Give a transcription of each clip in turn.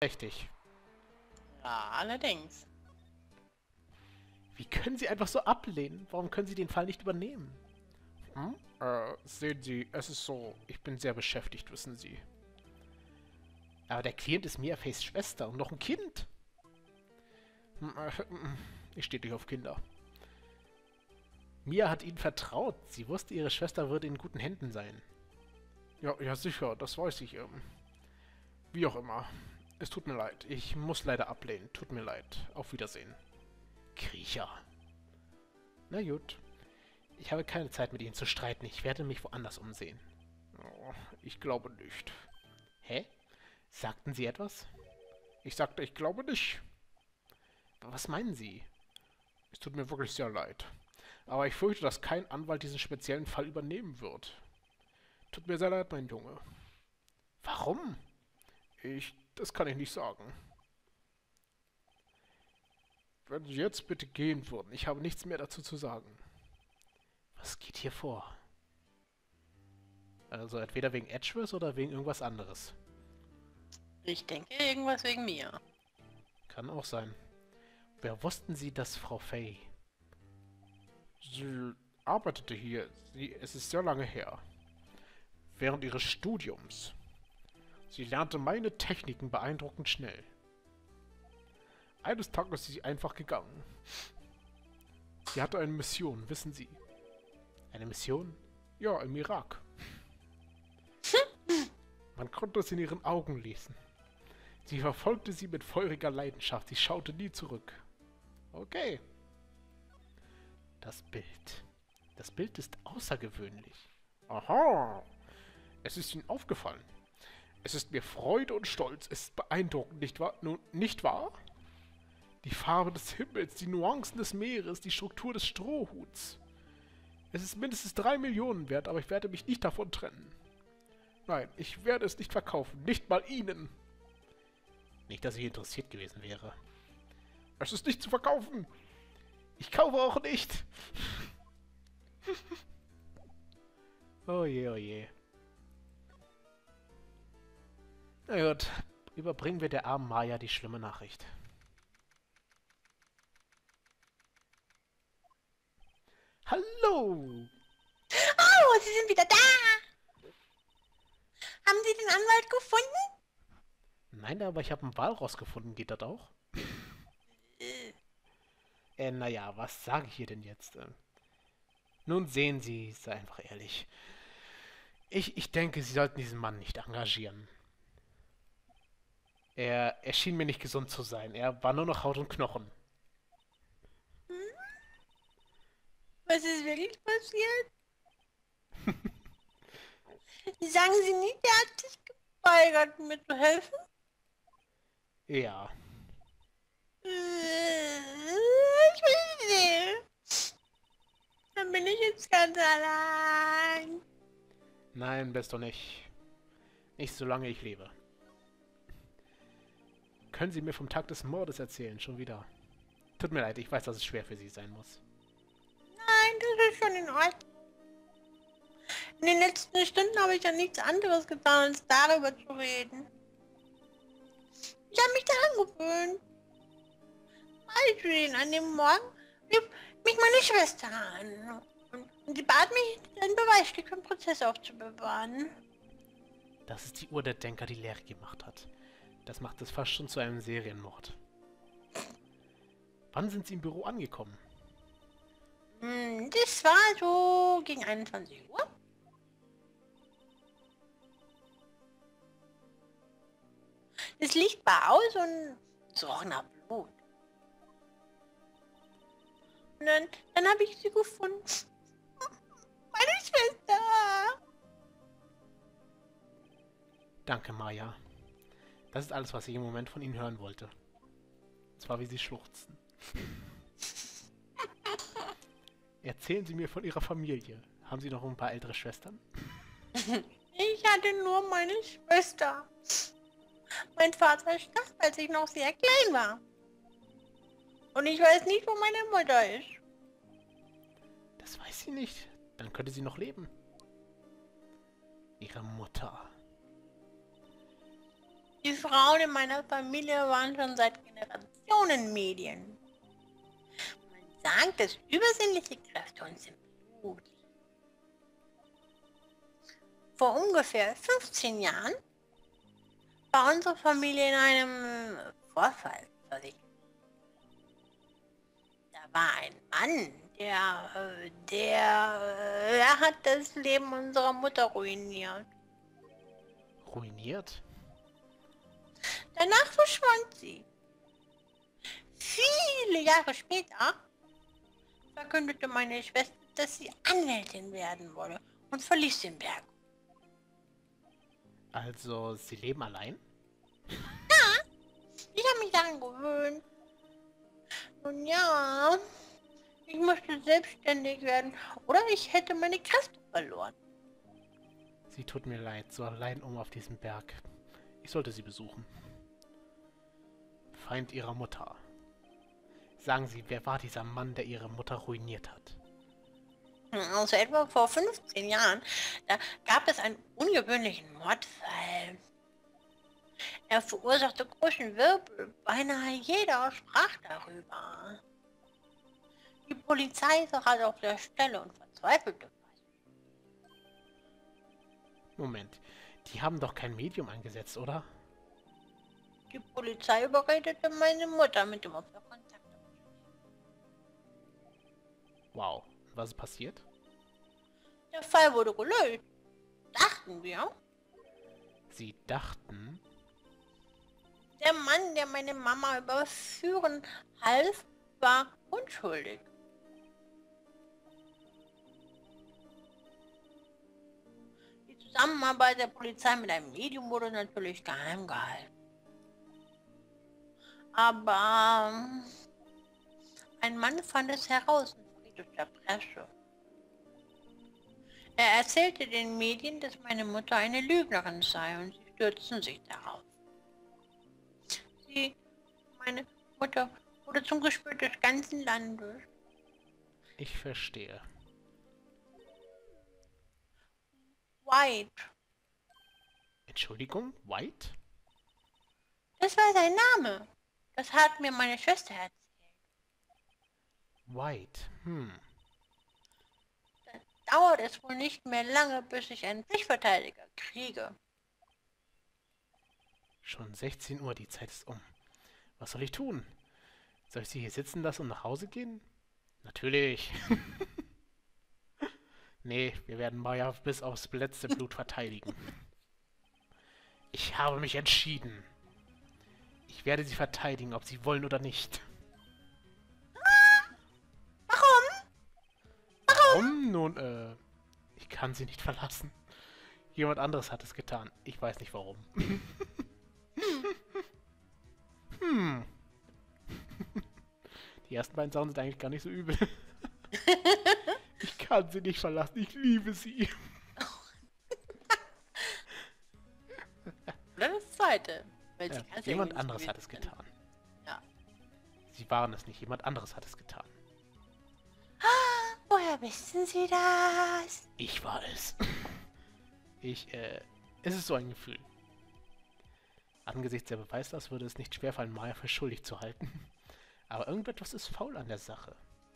richtig. Ja, allerdings. Wie können Sie einfach so ablehnen? Warum können Sie den Fall nicht übernehmen? Hm? Sehen Sie, es ist so, ich bin sehr beschäftigt, wissen Sie. Aber der Klient ist Miafays Schwester und noch ein Kind. Ich stehe nicht auf Kinder. Mia hat Ihnen vertraut. Sie wusste, Ihre Schwester würde in guten Händen sein. Ja, sicher, das weiß ich. Wie auch immer. Es tut mir leid. Ich muss leider ablehnen. Tut mir leid. Auf Wiedersehen. Kriecher. Na gut. Ich habe keine Zeit mit Ihnen zu streiten. Ich werde mich woanders umsehen. Oh, ich glaube nicht. Hä? Sagten Sie etwas? Ich sagte, ich glaube nicht. Was meinen Sie? Es tut mir wirklich sehr leid. Aber ich fürchte, dass kein Anwalt diesen speziellen Fall übernehmen wird. Tut mir sehr leid, mein Junge. Warum? Das kann ich nicht sagen. Wenn Sie jetzt bitte gehen würden, ich habe nichts mehr dazu zu sagen. Was geht hier vor? Also entweder wegen Edgeworth oder wegen irgendwas anderes. Ich denke, irgendwas wegen mir. Kann auch sein. Wer wussten Sie, dass Frau Fay? Sie arbeitete hier. Es ist sehr lange her. Während ihres Studiums. Sie lernte meine Techniken beeindruckend schnell. Eines Tages ist sie einfach gegangen. Sie hatte eine Mission, wissen Sie. Eine Mission? Ja, im Irak. Man konnte es in ihren Augen lesen. Sie verfolgte sie mit feuriger Leidenschaft. Sie schaute nie zurück. Okay. Das Bild. Das Bild ist außergewöhnlich. Aha. Es ist Ihnen aufgefallen. Es ist mir Freude und Stolz. Es ist beeindruckend, nicht wahr? Nun, nicht wahr? Die Farbe des Himmels, die Nuancen des Meeres, die Struktur des Strohhuts. Es ist mindestens 3 Millionen wert, aber ich werde mich nicht davon trennen. Nein, ich werde es nicht verkaufen. Nicht mal Ihnen. Nicht, dass ich interessiert gewesen wäre. Es ist nicht zu verkaufen. Ich kaufe auch nicht. Oh je, oh je. Na gut, überbringen wir der armen Maya die schlimme Nachricht. Hallo! Oh, Sie sind wieder da! Haben Sie den Anwalt gefunden? Nein, aber ich habe einen Walross gefunden. Geht das auch? Naja, was sage ich hier denn jetzt? Nun sehen Sie, sei einfach ehrlich. Ich denke, Sie sollten diesen Mann nicht engagieren. Er schien mir nicht gesund zu sein. Er war nur noch Haut und Knochen. Was ist wirklich passiert? Sagen Sie nicht, der hat sich geweigert, mir zu helfen? Ja. Ich will nicht. Dann bin ich jetzt ganz allein. Nein, bist du nicht. Nicht solange ich lebe. Können Sie mir vom Tag des Mordes erzählen? Schon wieder. Tut mir leid, ich weiß, dass es schwer für Sie sein muss. Nein, das ist schon in Ordnung. In den letzten Stunden habe ich ja nichts anderes getan, als darüber zu reden. Ich habe mich daran gewöhnt. Meinetwegen, an dem Morgen rief mich meine Schwester an. Und sie bat mich, ein Beweisstück im Prozess aufzubewahren. Das ist die Uhr der Denker, die Larry gemacht hat. Das macht es fast schon zu einem Serienmord. Wann sind Sie im Büro angekommen? Das war so gegen 21 Uhr. Das Licht war aus und es roch nach Blut. Und dann habe ich sie gefunden. Meine Schwester. Danke, Maya. Das ist alles, was ich im Moment von Ihnen hören wollte. Und zwar, wie Sie schluchzen. Erzählen Sie mir von Ihrer Familie. Haben Sie noch ein paar ältere Schwestern? Ich hatte nur meine Schwester. Mein Vater starb, als ich noch sehr klein war. Und ich weiß nicht, wo meine Mutter ist. Das weiß sie nicht. Dann könnte sie noch leben. Ihre Mutter. Die Frauen in meiner Familie waren schon seit Generationen Medien. Man sagt, dass übersinnliche Kräfte uns im Blut. Vor ungefähr 15 Jahren war unsere Familie in einem Vorfall verwickelt. Da war ein Mann, der hat das Leben unserer Mutter ruiniert. Ruiniert? Danach verschwand sie. Viele Jahre später verkündete meine Schwester, dass sie Anwältin werden wolle und verließ den Berg. Also, sie leben allein? Ich habe mich daran gewöhnt. Nun ja, ich möchte selbstständig werden oder ich hätte meine Kräfte verloren. Sie tut mir leid, so allein auf diesem Berg. Ich sollte sie besuchen. Feind ihrer Mutter. Sagen Sie, wer war dieser Mann, der ihre Mutter ruiniert hat? Also etwa vor 15 Jahren, da gab es einen ungewöhnlichen Mordfall. Er verursachte großen Wirbel, beinahe jeder sprach darüber. Die Polizei ist gerade auf der Stelle und verzweifelte fast. Moment, die haben doch kein Medium eingesetzt, oder? Die Polizei überredete meine Mutter, mit dem Opfer Kontakt aufzunehmen. Wow, was ist passiert? Der Fall wurde gelöst, dachten wir. Sie dachten... Der Mann, der meine Mama überführen half, war unschuldig. Die Zusammenarbeit der Polizei mit einem Medium wurde natürlich geheim gehalten. Aber ein Mann fand es heraus und verriet es der Presse. Er erzählte den Medien, dass meine Mutter eine Lügnerin sei und sie stürzten sich darauf. Meine Mutter wurde zum Gespött des ganzen Landes. Ich verstehe. White. Entschuldigung, White? Das war sein Name. Das hat mir meine Schwester erzählt. White, Dann dauert es wohl nicht mehr lange, bis ich einen Pflichtverteidiger kriege. Schon 16 Uhr, die Zeit ist um. Was soll ich tun? Soll ich sie hier sitzen lassen und nach Hause gehen? Natürlich. Nee, wir werden Maya bis aufs letzte Blut verteidigen. Ich habe mich entschieden. Ich werde sie verteidigen, ob sie wollen oder nicht. Warum? Warum? Nun, ich kann sie nicht verlassen. Jemand anderes hat es getan. Ich weiß nicht warum. Die ersten beiden Sachen sind eigentlich gar nicht so übel. Ich kann sie nicht verlassen. Ich liebe sie. Oder das zweite. Weil Ja, sie kann's jemand irgendwie anderes nicht hat es gewinnen. getan. Ja. Sie waren es nicht. Jemand anderes hat es getan. Woher wissen Sie das? Ich war es. Es ist so ein Gefühl. Angesichts der Beweislast würde es nicht schwerfallen, Maya für schuldig zu halten. Aber irgendetwas ist faul an der Sache.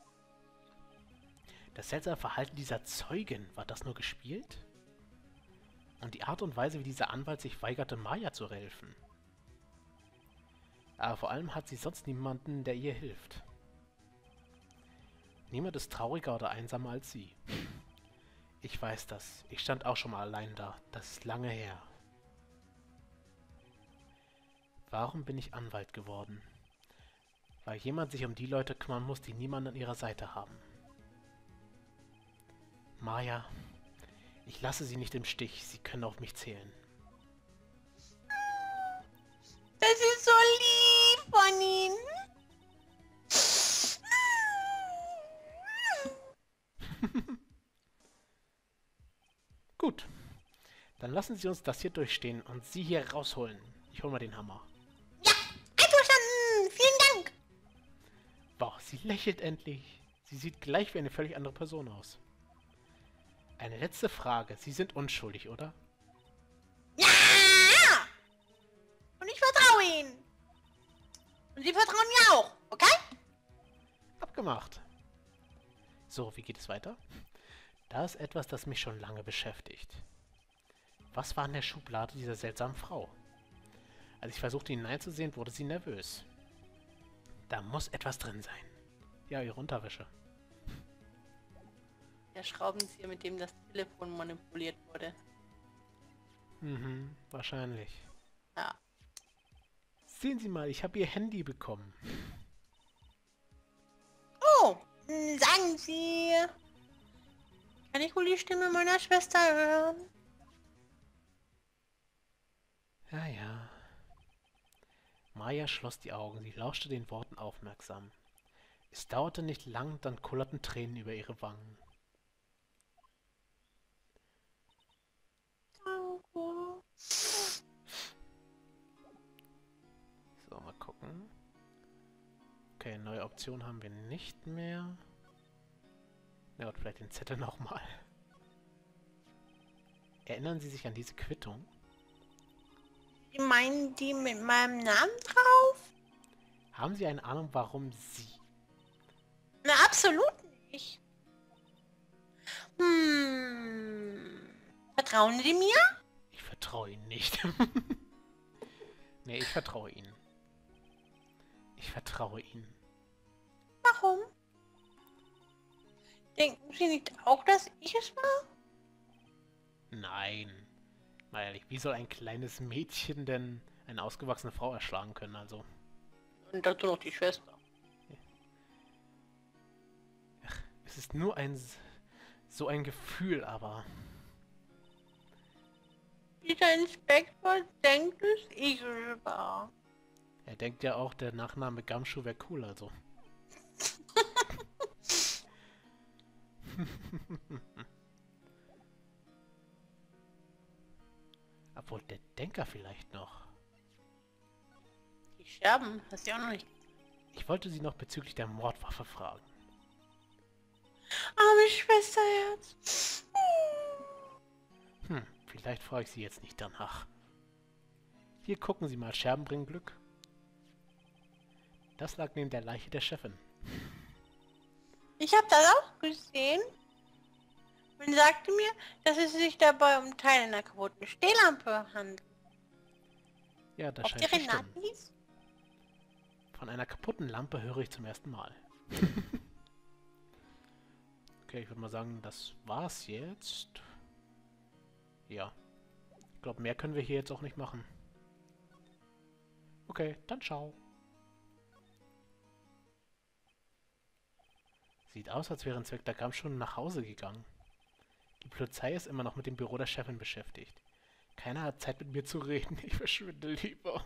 Das seltsame Verhalten dieser Zeugin, war das nur gespielt? Und die Art und Weise, wie dieser Anwalt sich weigerte, Maya zu helfen. Aber vor allem hat sie sonst niemanden, der ihr hilft. Niemand ist trauriger oder einsamer als sie. Ich weiß das. Ich stand auch schon mal allein da. Das ist lange her. Warum bin ich Anwalt geworden? Weil jemand sich um die Leute kümmern muss, die niemanden an ihrer Seite haben. Maya, ich lasse Sie nicht im Stich. Sie können auf mich zählen. Das ist so lieb von Ihnen. Gut. Dann lassen Sie uns das hier durchstehen und Sie hier rausholen. Ich hole mal den Hammer. Ja, einverstanden. Vielen Dank. Boah, sie lächelt endlich. Sie sieht gleich wie eine völlig andere Person aus. Eine letzte Frage. Sie sind unschuldig, oder? Ja! Und Sie vertrauen mir auch, okay? Abgemacht. So, wie geht es weiter? Da ist etwas, das mich schon lange beschäftigt. Was war in der Schublade dieser seltsamen Frau? Als ich versuchte hineinzusehen, wurde sie nervös. Da muss etwas drin sein. Ja, ihre Unterwäsche. Der Schraubenzieher, mit dem das Telefon manipuliert wurde. Mhm, wahrscheinlich. Ja. Sehen Sie mal, ich habe Ihr Handy bekommen. Oh, sagen Sie... Kann ich wohl die Stimme meiner Schwester hören? Ja, ja. Maya schloss die Augen, sie lauschte den Worten aufmerksam. Es dauerte nicht lang, dann kullerten Tränen über ihre Wangen. Danke. So, mal gucken. Okay, neue Option haben wir nicht mehr. Ja, und vielleicht den Zettel nochmal. Erinnern Sie sich an diese Quittung? Sie meinen die mit meinem Namen drauf? Haben Sie eine Ahnung, warum Sie... Na, absolut nicht. Vertrauen Sie mir? Ich vertraue Ihnen nicht. Nee, ich vertraue Ihnen. Ich vertraue Ihnen. Warum? Denken Sie nicht auch, dass ich es war? Nein. Mal ehrlich, wie soll ein kleines Mädchen denn eine ausgewachsene Frau erschlagen können, also? Und dazu noch die Schwester. Es ist nur so ein Gefühl, aber... Dieser Inspektor denkt, dass ich es war. Er denkt ja auch, der Nachname Gumshoe wäre cool, also. Obwohl, der Denker vielleicht noch. Die Scherben, hast du auch noch nicht. Ich wollte Sie noch bezüglich der Mordwaffe fragen. Arme Schwesterherz. Vielleicht frage ich Sie jetzt nicht danach. Hier gucken Sie mal, Scherben bringen Glück. Das lag neben der Leiche der Chefin. Ich habe das auch gesehen. Man sagte mir, dass es sich dabei um Teile einer kaputten Stehlampe handelt. Ja, das Ob die scheint zu Renate stimmen. hieß? Von einer kaputten Lampe höre ich zum ersten Mal. Okay, ich würde mal sagen, das war's jetzt. Ja. Ich glaube, mehr können wir hier jetzt auch nicht machen. Okay, dann ciao. Sieht aus, als wäre Inspektor Gumshoe schon nach Hause gegangen. Die Polizei ist immer noch mit dem Büro der Chefin beschäftigt. Keiner hat Zeit mit mir zu reden. Ich verschwinde lieber.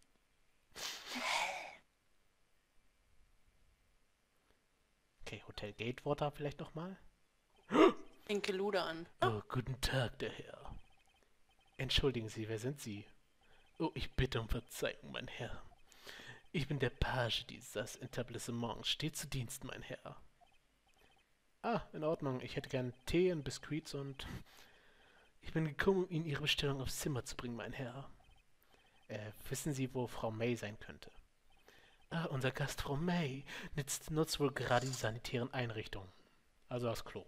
Okay, Hotel Gatewater vielleicht nochmal. Denke Luder an. Oh, guten Tag, der Herr. Entschuldigen Sie, wer sind Sie? Oh, ich bitte um Verzeihung, mein Herr. Ich bin der Page dieses Etablissements. Steht zu Dienst, mein Herr. Ah, in Ordnung. Ich hätte gern Tee und Biskuits und... Ich bin gekommen, um Ihnen Ihre Bestellung aufs Zimmer zu bringen, mein Herr. Wissen Sie, wo Frau May sein könnte? Ah, unser Gast, Frau May, nutzt wohl gerade die sanitären Einrichtungen. Also das Klo.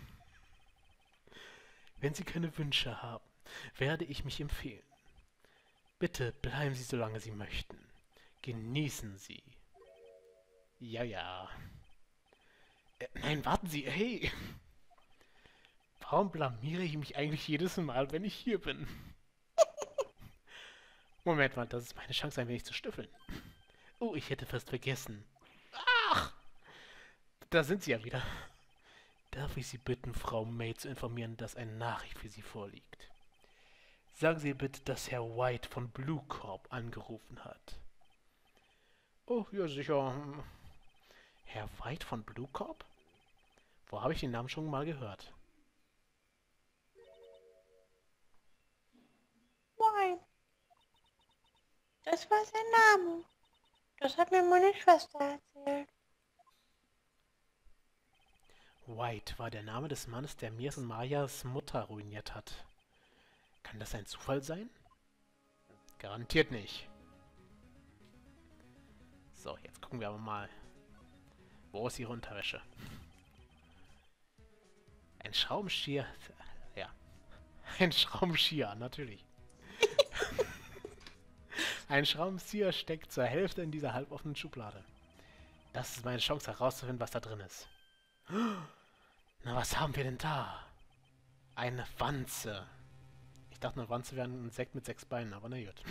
Wenn Sie keine Wünsche haben, werde ich mich empfehlen. Bitte bleiben Sie, solange Sie möchten. Genießen Sie. Ja, ja. Nein, warten Sie, hey! Warum blamiere ich mich eigentlich jedes Mal, wenn ich hier bin? Moment mal, das ist meine Chance, ein wenig zu stüffeln. Oh, ich hätte fast vergessen. Ach! Da sind Sie ja wieder. Darf ich Sie bitten, Frau May zu informieren, dass eine Nachricht für Sie vorliegt? Sagen Sie bitte, dass Herr White von Blue Corp angerufen hat. Oh, ja, sicher. Herr White von Blue Corp? Wo habe ich den Namen schon mal gehört? Nein. Das war sein Name. Das hat mir meine Schwester erzählt. White war der Name des Mannes, der Mias und Mayas Mutter ruiniert hat. Kann das ein Zufall sein? Garantiert nicht. So, So, jetzt gucken wir aber mal. Wo ist Ihre Unterwäsche? Ein Schraubenzieher. Ja. Ein Schraubenzieher, natürlich. Ein Schraubenzieher steckt zur Hälfte in dieser halboffenen Schublade. Das ist meine Chance herauszufinden, was da drin ist. Na, was haben wir denn da? Eine Wanze. Ich dachte, eine Wanze wäre ein Insekt mit 6 Beinen, aber na gut.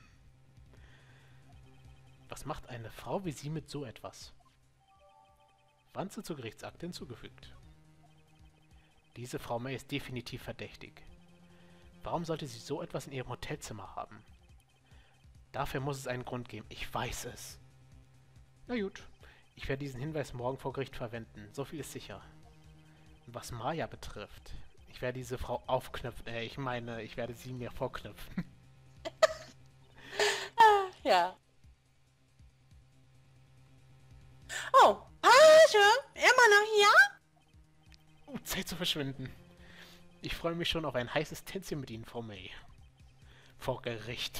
Was macht eine Frau wie Sie mit so etwas? Wanze zur Gerichtsakte hinzugefügt. Diese Frau May ist definitiv verdächtig. Warum sollte sie so etwas in ihrem Hotelzimmer haben? Dafür muss es einen Grund geben. Ich weiß es. Na gut. Ich werde diesen Hinweis morgen vor Gericht verwenden. So viel ist sicher. Und was Maya betrifft, ich werde diese Frau aufknüpfen. Ich werde sie mir vorknüpfen. Ja. Oh, Page, immer noch hier? Zeit zu verschwinden. Ich freue mich schon auf ein heißes Tänzchen mit Ihnen, Frau May. Vor Gericht.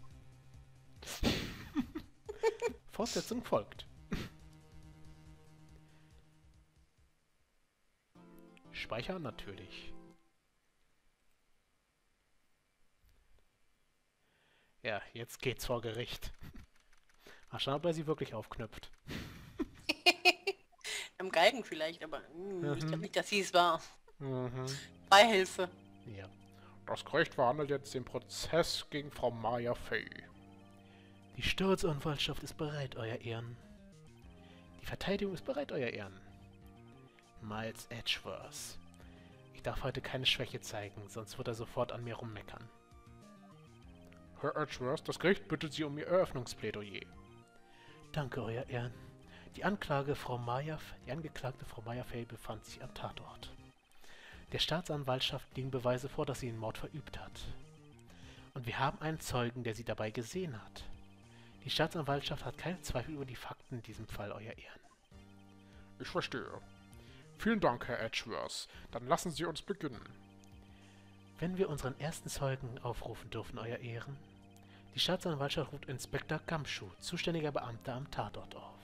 Fortsetzung folgt. Speichern natürlich. Ja, jetzt geht's vor Gericht. Mal schauen, ob er sie wirklich aufknüpft. Am Galgen vielleicht, aber ich glaube nicht, dass sie es war. Mhm. Beihilfe. Ja. Das Gericht verhandelt jetzt den Prozess gegen Frau Maya Fey. Die Staatsanwaltschaft ist bereit, Euer Ehren. Die Verteidigung ist bereit, Euer Ehren. Miles Edgeworth. Ich darf heute keine Schwäche zeigen, sonst wird er sofort an mir rummeckern. Herr Edgeworth, das Gericht bittet Sie um Ihr Eröffnungsplädoyer. Danke, Euer Ehren. Die angeklagte Frau Maya Fey befand sich am Tatort. Der Staatsanwaltschaft liegen Beweise vor, dass sie den Mord verübt hat. Und wir haben einen Zeugen, der sie dabei gesehen hat. Die Staatsanwaltschaft hat keine Zweifel über die Fakten in diesem Fall, Euer Ehren. Ich verstehe. Vielen Dank, Herr Edgeworth. Dann lassen Sie uns beginnen. Wenn wir unseren ersten Zeugen aufrufen dürfen, Euer Ehren. Die Staatsanwaltschaft ruft Inspektor Gumshoe, zuständiger Beamter am Tatort, auf.